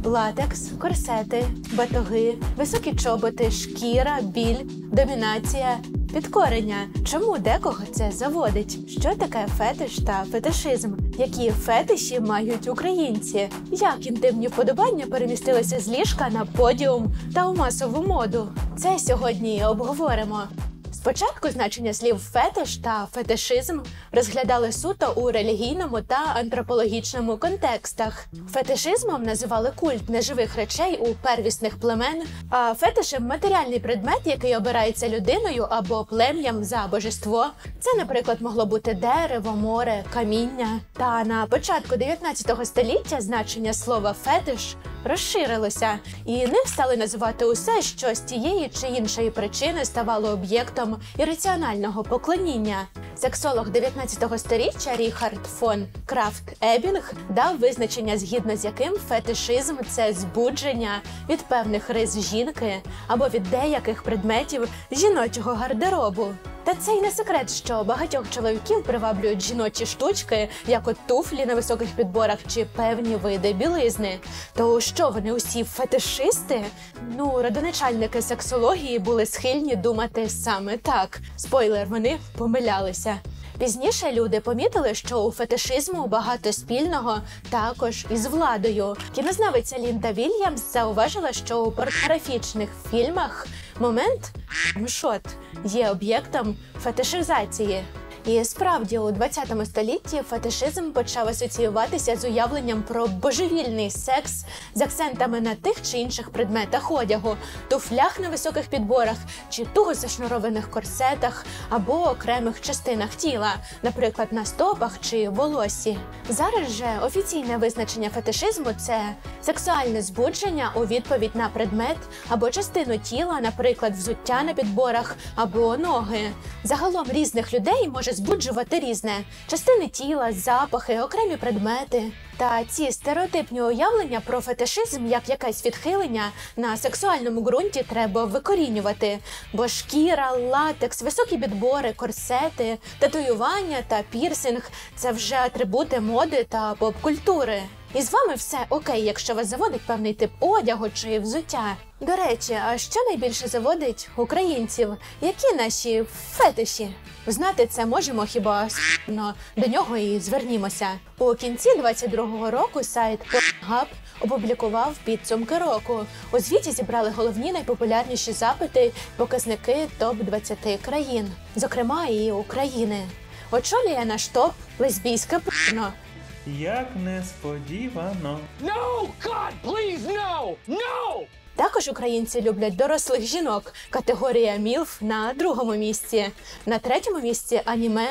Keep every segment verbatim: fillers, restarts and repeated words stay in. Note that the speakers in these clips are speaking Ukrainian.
Латекс, корсети, батоги, високі чоботи, шкіра, біль, домінація, підкорення. Чому декого це заводить? Що таке фетиш та фетишизм? Які фетиші мають українці? Як інтимні вподобання перемістилися з ліжка на подіум та у масову моду? Це сьогодні обговоримо. Спочатку значення слів «фетиш» та «фетишизм» розглядали суто у релігійному та антропологічному контекстах. Фетишизмом називали культ неживих речей у первісних племен, а фетишем – матеріальний предмет, який обирається людиною або плем'ям за божество. Це, наприклад, могло бути дерево, море, каміння. Та на початку дев'ятнадцятого століття значення слова «фетиш» розширилося, і ним стали називати усе, що з тієї чи іншої причини ставало об'єктом ірраціонального поклоніння. Сексолог дев'ятнадцятого сторіччя Ріхард фон Крафт-Ебінг дав визначення, згідно з яким фетишизм – це збудження від певних рис жінки або від деяких предметів жіночого гардеробу. Та це й не секрет, що багатьох чоловіків приваблюють жіночі штучки, як от туфлі на високих підборах чи певні види білизни. То що, вони усі фетишисти? Ну, родоначальники сексології були схильні думати саме так. Спойлер, вони помилялися. Пізніше люди помітили, що у фетишизму багато спільного також із владою. Кінознавиця Лінда Вільямс зауважила, що у порнографічних фільмах момент «шот» є об'єктом фетишизації. І справді, у двадцятому столітті фетишизм почав асоціюватися з уявленням про божевільний секс з акцентами на тих чи інших предметах одягу, туфлях на високих підборах чи туго зашнурованих корсетах або окремих частинах тіла, наприклад, на стопах чи волоссі. Зараз же офіційне визначення фетишизму – це сексуальне збудження у відповідь на предмет або частину тіла, наприклад, взуття на підборах або ноги. Загалом різних людей може збуджувати різне – частини тіла, запахи, окремі предмети. Та ці стереотипні уявлення про фетишизм як якесь відхилення на сексуальному ґрунті треба викорінювати. Бо шкіра, латекс, високі підбори, корсети, татуювання та пірсинг – це вже атрибути моди та поп-культури. І з вами все окей, якщо вас заводить певний тип одягу чи взуття. До речі, а що найбільше заводить українців? Які наші фетиші? Знати це можемо хіба с***но, до нього і звернімося. У кінці двадцять другого року сайт Pornhub опублікував підсумки року. У звіті зібрали головні найпопулярніші запити, показники топ двадцяти країн, зокрема і України. Очолює наш топ лесбійське порно. Як несподівано. No, God, please, no! No! Також українці люблять дорослих жінок. Категорія мілф на другому місці. На третьому місці аніме.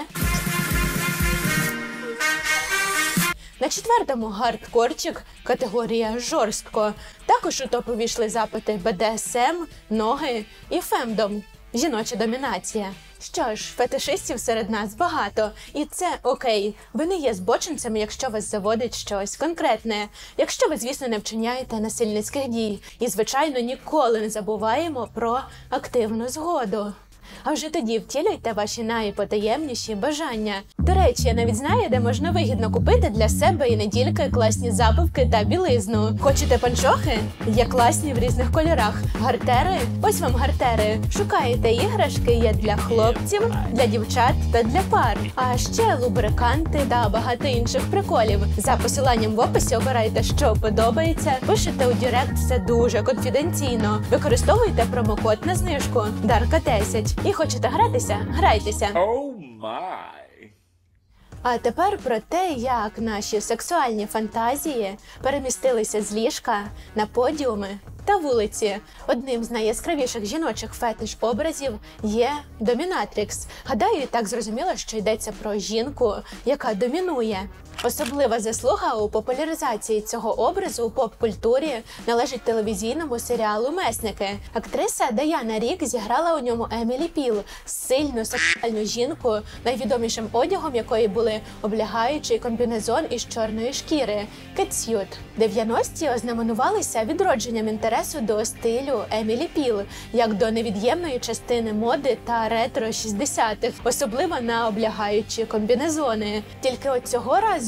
На четвертому гардкорчик, категорія жорстко. Також у топ увійшли запити бе де ес ем, ноги і фемдом. Жіноча домінація. Що ж, фетишистів серед нас багато, і це окей. Ви не є збочинцями, якщо вас заводить щось конкретне, якщо ви, звісно, не вчиняєте насильницьких дій. І, звичайно, ніколи не забуваємо про активну згоду. А вже тоді втілюйте ваші найпотаємніші бажання. До речі, я навіть знаю, де можна вигідно купити для себе і не тільки класні забавки та білизну. Хочете панчохи? Є класні в різних кольорах. Гартери? Ось вам гартери. Шукаєте іграшки? Є для хлопців, для дівчат та для пар. А ще лубриканти та багато інших приколів. За посиланням в описі обирайте, що подобається. Пишете у Директ, все дуже конфіденційно. Використовуйте промокод на знижку Дарка десять. І хочете гратися? Грайтеся! Oh my! А тепер про те, як наші сексуальні фантазії перемістилися з ліжка на подіуми та вулиці. Одним з найяскравіших жіночих фетиш-образів є домінатрікс. Гадаю, і так зрозуміло, що йдеться про жінку, яка домінує. Особлива заслуга у популяризації цього образу у поп-культурі належить телевізійному серіалу «Месники». Актриса Даяна Рік зіграла у ньому Емілі Піл, сильну сексуальну жінку, найвідомішим одягом якої були облягаючий комбінезон із чорної шкіри – кетсют. дев'яності ознаменувалися відродженням інтересу до стилю Емілі Піл, як до невід'ємної частини моди та ретро шістдесятих, особливо на облягаючі комбінезони. Тільки от цього разу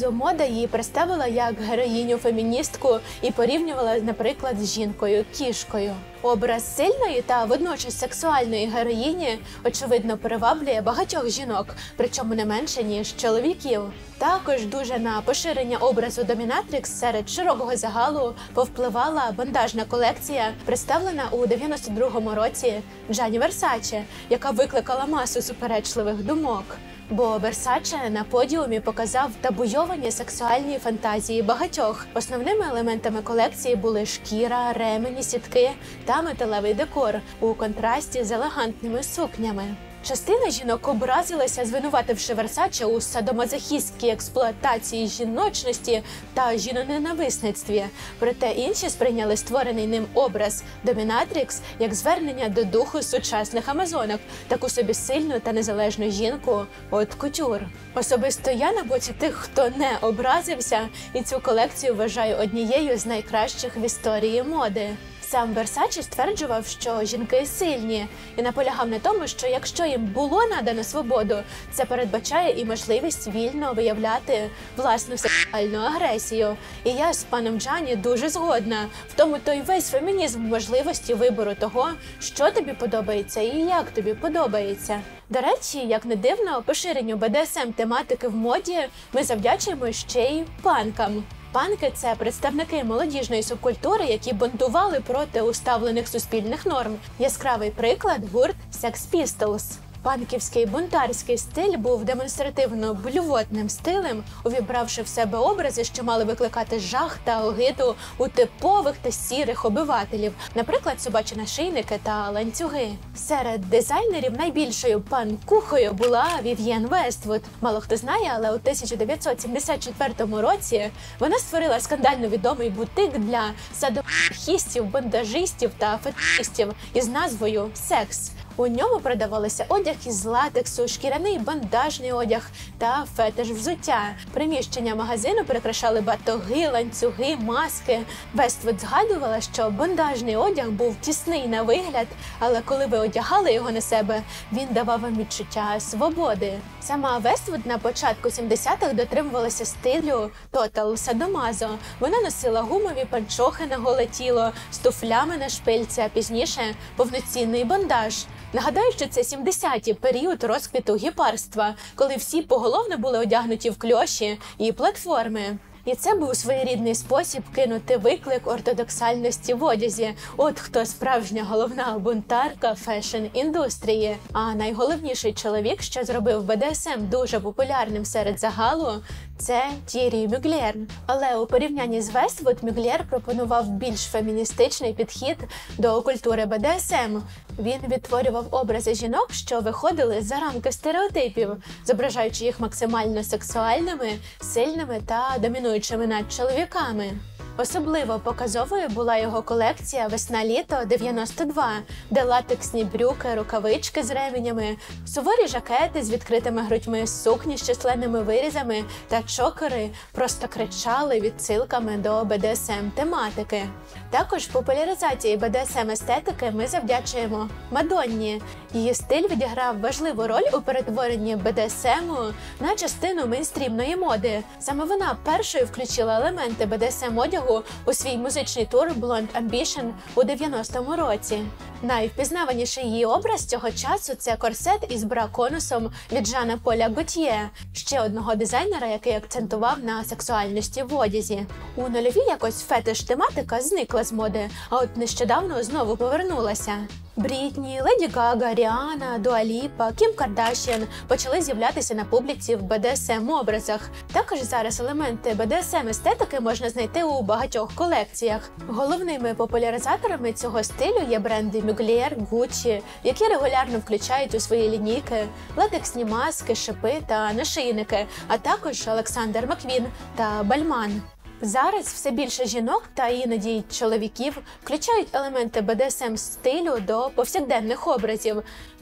показу мода її представила як героїню-феміністку і порівнювала, наприклад, з жінкою-кішкою. Образ сильної та водночас сексуальної героїні, очевидно, приваблює багатьох жінок, причому не менше, ніж чоловіків. Також дуже на поширення образу домінатрикс серед широкого загалу повпливала бандажна колекція, представлена у дев'яносто другому році Джанні Версаче, яка викликала масу суперечливих думок. Бо Версаче на подіумі показав табуйовані сексуальні фантазії багатьох. Основними елементами колекції були шкіра, ремені, сітки та металевий декор у контрасті з елегантними сукнями. Частина жінок образилася, звинувативши Версаче у садомазохістській експлуатації жіночності та жіноненависництві. Проте інші сприйняли створений ним образ домінатрикс як звернення до духу сучасних амазонок, таку собі сильну та незалежну жінку от кутюр. Особисто я на боці тих, хто не образився, і цю колекцію вважаю однією з найкращих в історії моди. Сам Версаче стверджував, що жінки сильні, і наполягав на тому, що якщо їм було надано свободу, це передбачає і можливість вільно виявляти власну сексуальну агресію. І я з паном Джанні дуже згодна. В тому той весь фемінізм можливості вибору того, що тобі подобається і як тобі подобається. До речі, як не дивно, поширенню бе де ес ем-тематики в моді ми завдячуємо ще й панкам. Панки – це представники молодіжної субкультури, які бунтували проти уставлених суспільних норм. Яскравий приклад – гурт Sex Pistols. Панківський бунтарський стиль був демонстративно-блювотним стилем, увібравши в себе образи, що мали викликати жах та огиду у типових та сірих обивателів, наприклад, собачі нашийники та ланцюги. Серед дизайнерів найбільшою панкухою була Вів'єн Вествуд. Мало хто знає, але у тисяча дев'ятсот сімдесят четвертому році вона створила скандально відомий бутик для садомазохістів, бандажистів та фетишистів із назвою «Секс». У ньому продавалися одяг із латексу, шкіряний бандажний одяг та фетиш-взуття. Приміщення магазину прикрашали батоги, ланцюги, маски. Вествуд згадувала, що бандажний одяг був тісний на вигляд, але коли ви одягали його на себе, він давав вам відчуття свободи. Сама Вествуд на початку сімдесятих дотримувалася стилю тотал садомазо. Вона носила гумові панчохи на голе тіло з туфлями на шпильці, а пізніше повноцінний бандаж. Нагадаю, що це сімдесяті, період розквіту гіпарства, коли всі поголовно були одягнуті в кльоші і платформи. І це був своєрідний спосіб кинути виклик ортодоксальності в одязі. От хто справжня головна бунтарка фешн-індустрії. А найголовніший чоловік, що зробив бе де ес ем дуже популярним серед загалу, це Т'єрі Мюглєр. Але у порівнянні з Вествуд Мюглєр пропонував більш феміністичний підхід до культури бе де ес ем. Він відтворював образи жінок, що виходили за рамки стереотипів, зображаючи їх максимально сексуальними, сильними та домінуючими над чоловіками. Особливо показовою була його колекція «Весна-літо дев'яносто два», де латексні брюки, рукавички з ременями, суворі жакети з відкритими грудьми, сукні з численними вирізами та чокери просто кричали відсилками до бе де ес ем-тематики. Також популяризації бе де ес ем-естетики ми завдячуємо Мадонні. Її стиль відіграв важливу роль у перетворенні бе де ес ему на частину мейнстрімної моди. Саме вона першою включила елементи бе де ес ем-одягу у свій музичний тур Blonde Ambition у дев'яностому році. Найвпізнаваніший її образ цього часу – це корсет із бра-конусом від Жана Поля Готьє, ще одного дизайнера, який акцентував на сексуальності в одязі. У нульові якось фетиш-тематика зникла з моди, а от нещодавно знову повернулася. Брітні, Леді Гага, Ріана, Дуа Ліпа, Кім Кардашіан почали з'являтися на публіці в бе де ес ем-образах. Також зараз елементи бе де ес ем-естетики можна знайти у багатьох колекціях. Головними популяризаторами цього стилю є бренди Мюглєр, Гуччі, які регулярно включають у свої лінійки латексні маски, шипи та нашийники, а також Олександр Маквін та Бальман. Зараз все більше жінок та іноді й чоловіків включають елементи бе де ес ем-стилю до повсякденних образів.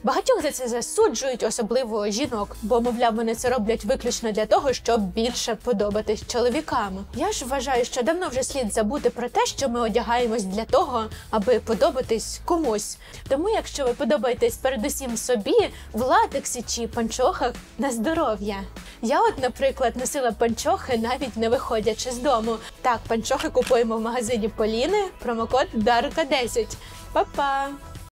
Багатьох за це засуджують, особливо жінок, бо, мовляв, вони це роблять виключно для того, щоб більше подобатись чоловікам. Я ж вважаю, що давно вже слід забути про те, що ми одягаємось для того, аби подобатись комусь. Тому, якщо ви подобаєтесь передусім собі, в латексі чи панчохах, на здоров'я. Я от, наприклад, носила панчохи, навіть не виходячи з дому. Так, панчохи купуємо в магазині Поліни, промокод Дарка десять. Па-па!